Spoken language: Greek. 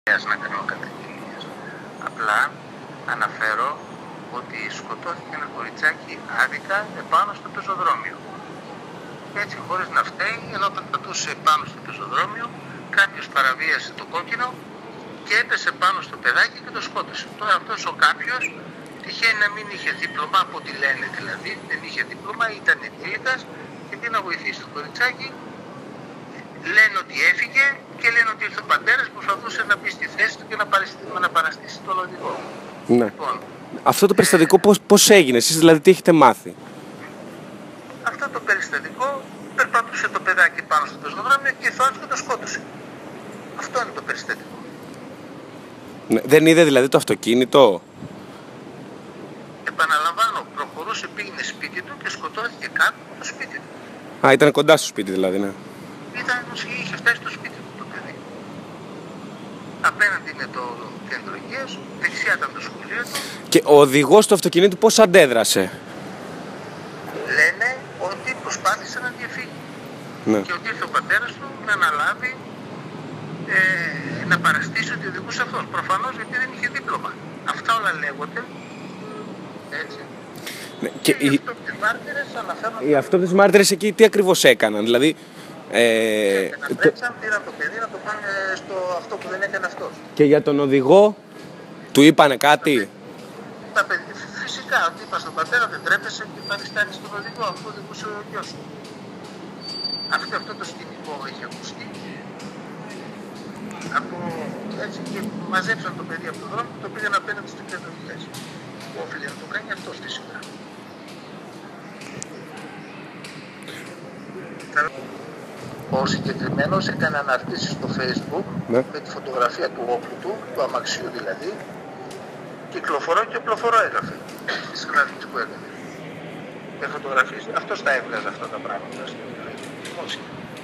να κάνω καταγγελίες. Απλά αναφέρω ότι σκοτώθηκε ένα κοριτσάκι άδικα επάνω στο πεζοδρόμιο. Έτσι, χωρίς να φταίει, ενώ όταν πατούσε πάνω στο πεζοδρόμιο, κάποιος παραβίασε το κόκκινο και έπεσε πάνω στο παιδάκι και το σκότωσε. Τώρα αυτός ο κάποιος τυχαίνει να μην είχε δίπλωμα, από ό,τι λένε δηλαδή, δεν είχε δίπλωμα, ήταν ενήλικας και τι να βοηθήσει το κοριτσάκι. Λένε ότι έφυγε και λένε ότι ήρθε ο πατέρας που προσπαθούσε να μπει στη θέση του και να παραστήσει τον οδηγό. Ναι. Λοιπόν, αυτό το περιστατικό πώς έγινε, εσείς δηλαδή τι έχετε μάθει? Αυτό το περιστατικό περπατούσε το παιδάκι πάνω στο πεζοδρόμιο και ήρθε και το σκότωσε. Αυτό είναι το περιστατικό. Ναι. Δεν είδε δηλαδή το αυτοκίνητο? Επαναλαμβάνω, προχωρούσε, πήγαινε σπίτι του και σκοτώθηκε κάτω από το σπίτι του. Α, ήταν κοντά στο σπίτι δηλαδή, ναι. Είχε φτάσει στο σπίτι του το παιδί. Απέναντι είναι το κέντρο υγείας, δεξιά ήταν το σχολείο του. Και ο οδηγός του αυτοκινήτου πώς αντέδρασε? Λένε ότι προσπάθησε να διαφύγει. Ναι. Και ότι ήρθε ο πατέρας του να αναλάβει να παραστήσει ότι οδηγούσε αυτός. Προφανώς γιατί δεν είχε δίπλωμα. Αυτά όλα λέγονται. Έτσι. Ναι. Και οι αυτόπτες μάρτυρες αναφέρουν. Οι αυτόπτες μάρτυρες εκεί τι ακριβώς έκαναν? Δηλαδή. Τρέξαν, πήραν το παιδί να το πάνε στο αυτό που δεν έκανε αυτός. Και για τον οδηγό του είπανε κάτι? Φυσικά, ότι είπα στον πατέρα δεν τρέπεσαι και παριστάνει στον οδηγό, αυτό οδηγούσε ο γιος σου. Αυτό το σκηνικό έχει ακουστεί. Έτσι και μαζέψαν το παιδί από τον δρόμο και το πήγαν απέναντι στο κέντρο υγείας. Που όφιλε να το κάνει αυτός φυσικά. Ο συγκεκριμένος έκανε αναρτήσεις στο Facebook, ναι, με τη φωτογραφία του όπλου του, του αμαξίου δηλαδή, κυκλοφορώ και οπλοφορώ έγραφε στις γραφές που έκανε. Με φωτογραφίες, αυτός τα έβγαζε αυτά τα πράγματα.